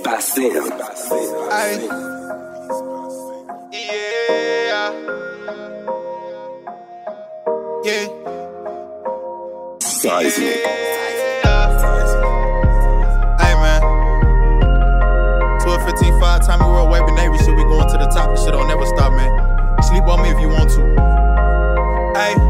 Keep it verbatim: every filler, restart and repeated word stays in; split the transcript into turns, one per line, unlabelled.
Parceiro.
Ay. Yeah. Yeah.
Seismic.
Hey man. twelve fifteen five, Tommy World Waving Navy shit. We going to the top. This shit don't never stop, man. Sleep on me if you want to. Hey.